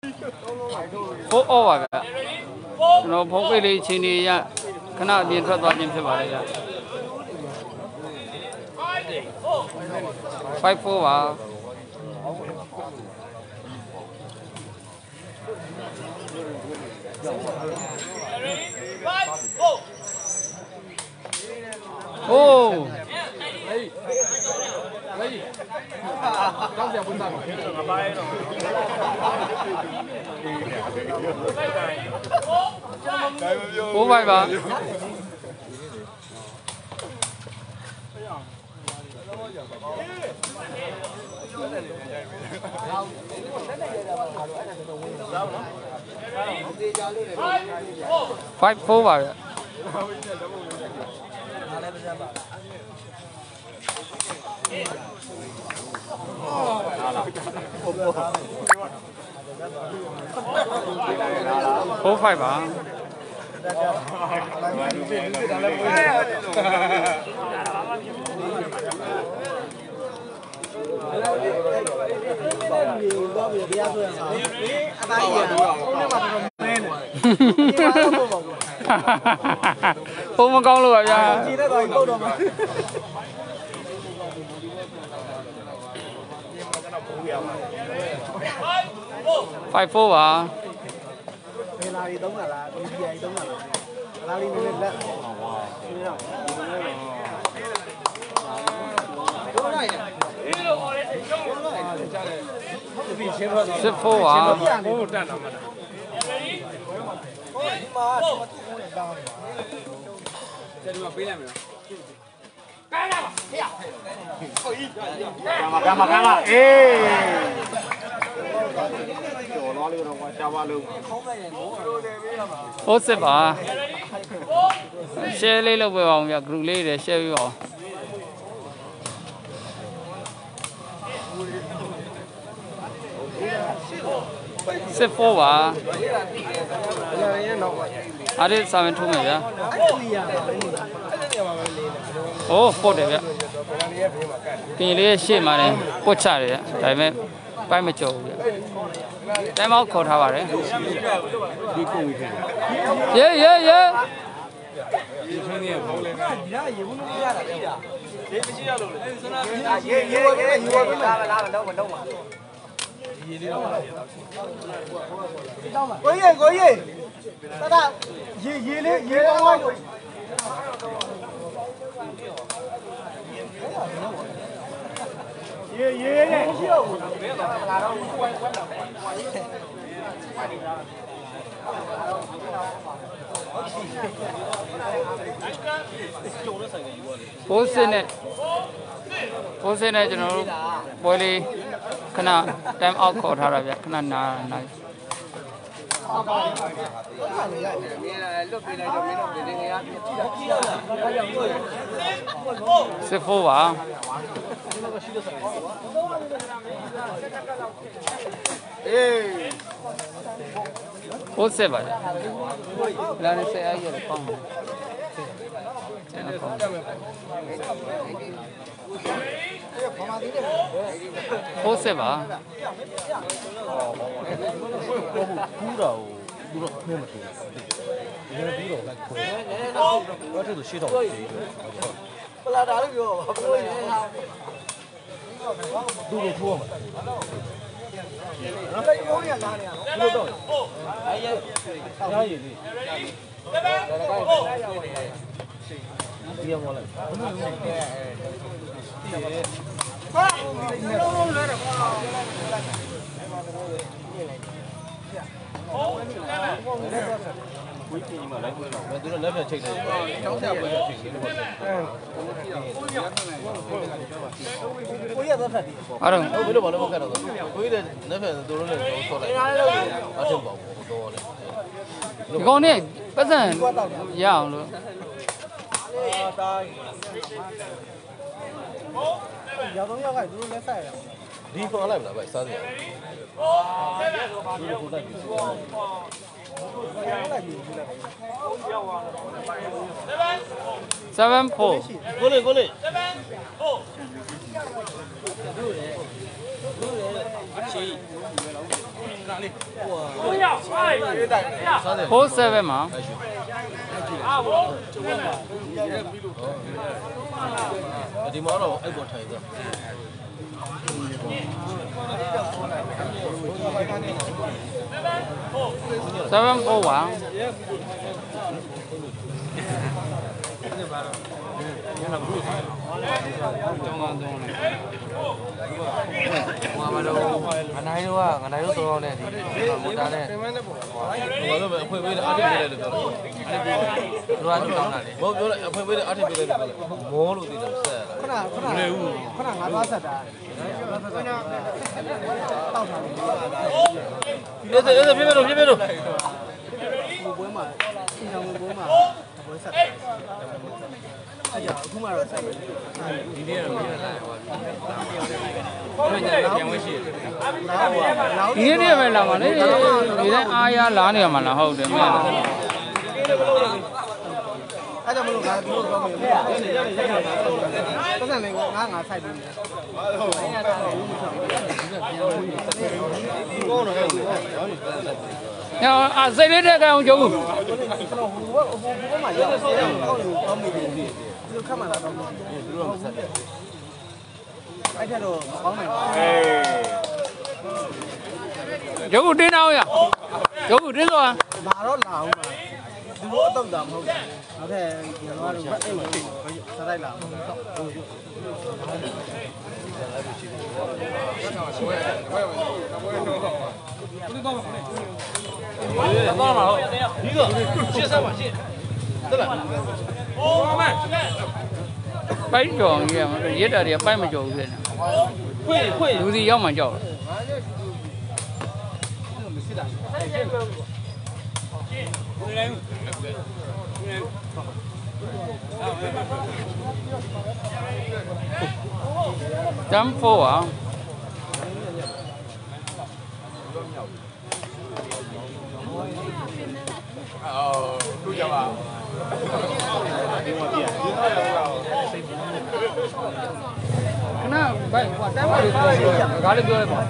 4 over ဗျကျွန်တော်ဖုန်းပိတ်လေးချင်းနေရခဏအပြင်ထွက်သွားခြင်းဖြစ်ပါလေဗျ5-4ပါโอ้刚才不上5ပါပါ5-4ပါဗျ4-5ပါဘုံမကောင်းလို့ပါဗျာကြည့်တဲ့ကောင်ပုတ်တော့မှာ5-4ပါเวลาดีသုံးတာလားဒီပြာကြီးသုံးတာလားအလားလေးနည်းနည်းလက်ဟောဝါရှင်းတော့ဒီလိုမျိုးတော့လိုက်တယ်ဒီလိုဟောလေကျုံးလို့ကြားတယ်ဒီရှင်းတော့6-4ပါဘိုးတက်တာမှတ်တာဒီမှာသူ့ကိုလည်းတောင်းနေပါကျဒီမှာပေးလိုက်မယ်ကမ်းလာပါဖေးဟိုကြီးကမ်းပါအေးကျော်သွားလို့တော့ရှားပါလုံးဟုတ်စစ်ပါရှယ်လေးလုပ်ပေးပါအောင်ဗျ group လေးတွေရှယ်ပေးပါအောင်6-4ပါအားရစာဝင်ထုံးမယ်ဗျာโอ้ပုတ်တယ်ဗျကင်လေးရှေ့မှာလည်းပုတ်ချတယ်ဗျဒါပေမဲ့ပိုင်းမကြော်ဘူးဗျတိုင်းမောက်ခေါ်ထားပါတယ်ဒီကိုဝေးခဲ့ရေးဒီချင်းကြီးကဘောင်းလဲဒီကရေဘူးလို့ရတာဗျရေးမရှိရလို့လေစနာရေးဝဲလာတော့မတော့ပါရေးလေးတော့ကိုကြီးတတရေးလေးရေးတော့ဝိုင်းရေးမရှိတော့ဘူးလာတော့ဝိုင်းတော့ပိုးစင်းနဲ့ကျွန်တော်တို့ပွဲလေးခဏ time out ခေါ်ထားတာဗျခဏနား6-4ပါ4-7ပါလာနေဆက်အားရတယ်ပေါင်းတယ်4-7ပါကူးတော့ခွဲမထူဘူးဒီလိုပြီးတော့လိုက်ခွဲတော့ထူရှေ့တော့ပလာတာလို့ပြောပါဘူးသူ့ကိုထိုးအောင်နော်အဲ့ရိုးရလာနေရနော်ဘယ်လိုတော့အဲ့ရရည်လေးဒီမောလိုက်ဟာလုံးလုံးလဲတော့ဝိကိမှာလိုက်ပွဲတော့ဘယ်သူတော့လက်ပြချိတ်တယ်ကျောင်းဆရာပွဲချိတ်တယ်လို့ကိုရတော့ဖတ်တယ်အဲ့တော့ဘယ်လိုဘာလို့မကတ်တော့ကိုရတဲ့လက်ပြသူတို့လည်းဆော့လိုက်အထုပ်ပါဘူးတော့လေဒီကောင်နဲ့ပတ်စံရအောင်လို့ရောက်တော့ရောက်ကသူတို့လက်ဆက်ရဒီခေါ်လိုက်မလားဗျစားစရာ7-4 ကိုလေ7-4အချီ 47မှာဒီမှာတော့အဲ့ပေါ်ထိုင်သွား 741 ငနိုင်တို့တော့နဲ့ဒီမိုတာနဲ့ဟိုတော့ပဲအဖွင့်ပေးတယ်အထင်ပေးတယ်လို့ပြောတယ်။သူကတောင်းတာလေ။ဘောပြောလိုက်အဖွင့်ပေးတယ်အထင်ပေးတယ်လို့ပြောတယ်။မောလို့သိတယ်ဆက်ခဏမလဲဘူးခဏငါသွားဆက်တာတောက်တာလေ။ပြပြလို့ပွဲမှာစီနောင်ပွဲမှာပွဲဆက်အဲ့ကြောင့်အခုမှတော့ဆက်ပြီဒီနေ့ကတော့မရလာဟောပြန်ဝင်ရှိဒီနေ့ပဲလာမှာလေဒီတိုင်းအားရလာနေရမှာလားဟုတ်တယ်မင်းအဲ့ကြောင့်မလို့ငါတို့တော့မရဘူးပတ်စံလေးကငါဆိုင်ပြီးနေကောင်းတော့အဲ့ညအစိတ်လေးတက်ကောင်ကျုံကျွန်တော်ဟိုမှာရောက်စေအောင်ကောင်းလို့ကောင်းပြီဒီလိုခက်မှလာတော့သူတို့ကဆက်တယ်အဲ့ထက်တော့မကောင်းနိုင်ဘူးကျုံတင်းအောင်ရကျုံတင်းသွားလာတော့လာအောင်ပါသူတို့အတော့တာမဟုတ်ဘူးနောက်ထပ်ကျွန်တော်တို့အဲ့လိုဆက်လိုက်လာအောင်တော့မှာဟုတ်ဒီကရှင်းစမ်းပါရှင်း对吧โอ้แม่ပိုက်ကြော်ကြီးရရက်တာတွေကပိုက်မကြော်ဘူးလေ会လူစီရောက်မှကြောက်တယ်Jump forward ดูจังอ่ะခဏဘိုက်ဟိုတိုင်းမလေးပြောကားလေးပြောလိုက်ပါ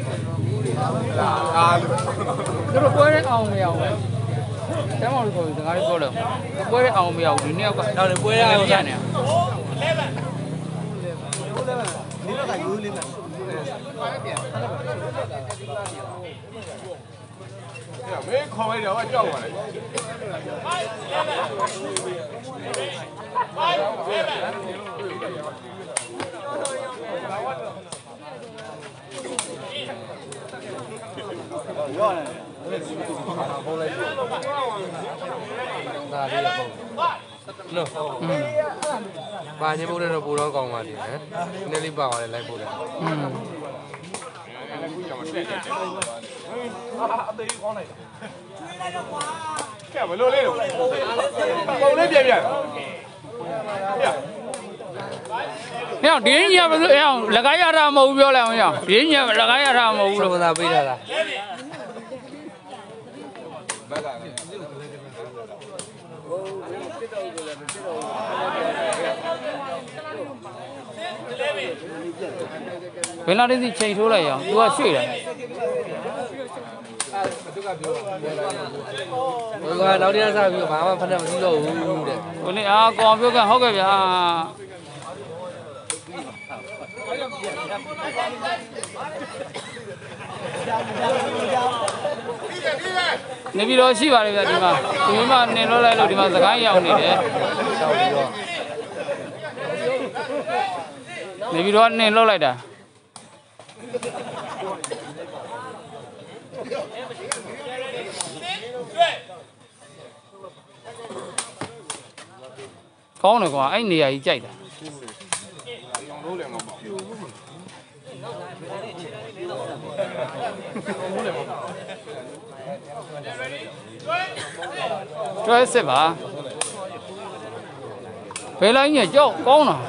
ကားသူတို့ပွဲတဲ့အောင်မရအောင်တိုင်းမလေးပြောစကားလေးပြောလိုက်ပွဲတဲ့အောင်မရအောင်ဒီနေ့ကနောက်လည်းပွဲရအောင်ပြန်နေဒီတော့ကယူလေးမှာ没考完了，我叫过来。ဘာညမိုးတဲ့တော့ပူတော့ကောင်းပါလေဟမ်နည်းလေးပါသွားတယ်လိုက်ပို့တယ်ကဲဘလို့လေးတော့ပုံလေးပြန်ပြန်ညောင်ဒီညဘယ်လိုအောင်လကားရတာမဟုတ်ဘူးပြောလိုက်အောင်ညောင်ဒီညလကားရတာမဟုတ်ဘူးလို့သာပေးတာလားဘယ်လာလေးစီချိန်ထိုးလိုက်ရအောင်သူကရွှေ့တယ်ဘယ်ကနောက်တရားစားပြီးဘာမှဖက်မစည်းတော့ဘူးတဲ့ဟိုနေ့ကောင်ပြောကဟုတ်ကဲ့ဗျာနေပြီးတော့ရှိပါတယ်ဗျာဒီမှာဒီမှာနင်လွှတ်လိုက်လို့ဒီမှာစကိုင်းရောက်နေတယ်နေပြီးတော့နင်လွှတ်လိုက်တာကောင်းတယ်ကွာအဲ့နေရာကြီးကြိုက်တာကျွဲစစ်ပါဘယ်လိုင်းညကြောက်ကောင်းတာ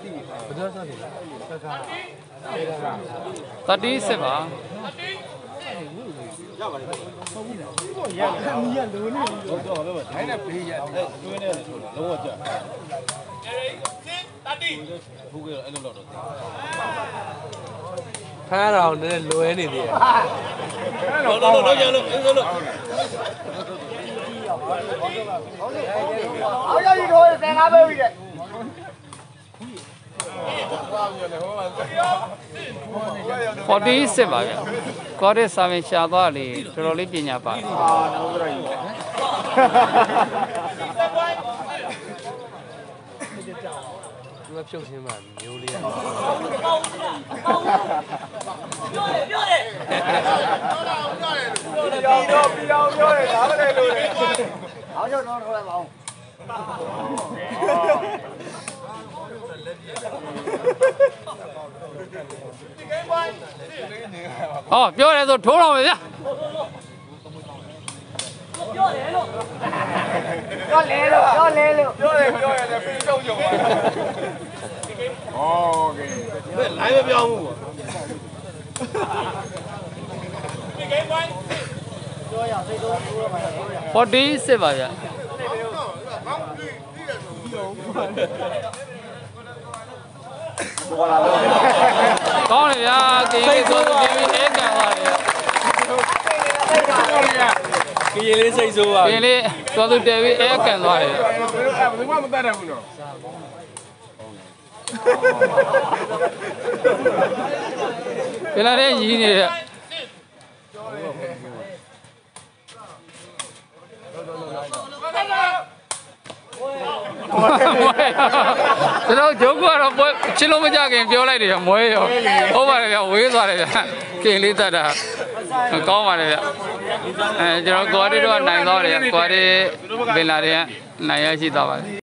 တတိစစ်ပါရပါတယ်ရခံမရလို့နေတော့တော့တိုင်းနဲ့ပေးရတွင်းနဲ့လုံးဝကြတတိဘူးကအဲ့လိုတော့ဖမ်းတာတော့နည်းနည်းလွယ်နေသေးတယ်လို့ရလို့လို့အော်ရည်တော့15ပဲပြီတဲ့ 46ပါဗျကောတဲ့စာမင်ရှာသွားလေတော်တော်လေးပညာပါသူကဖြုတ်ချင်းမှမျိုးလေးရပြောတယ်ဒါပဲလို့လေအောင်ကျော်တော့ထွက်ပါအောင်ဟောပြောတယ်ဆိုထိုးတော့မယ်ဗျာပြောလဲလို့ပြောတယ်လည်းပြေးချုပ်ကြပါโอเคဘယ်လိုင်းမပြောင်းဘူးပေါ့ 46ပါဗျာကောင်းတယ်ဗျာကိန်းလေးဆိုပြီးအဲကန်သွားတယ်ကရင်လေးစိတ်ဆိုးပါကိန်းလေးသွားသူတယ်ပြီးအဲကန်သွားတယ်ဘယ်သူမှမတတ်တယ်ဘူးနော်ပြန်လာတဲ့ရီးနေတဲ့ကျွန်တော်ဂျိုးကတော့ချစ်လို့မကြခင်ပြောလိုက်တယ်မွေးရောဟုတ်ပါတယ်ဗျဝေးသွားတယ်ဗျကင်လေးတတ်တာကောင်းပါတယ်ဗျကျွန်တော်ကွာရီတော့နိုင်သွားတယ်ကွာရီပင်လာတဲ့နိုင်ရရှိသွားပါတယ်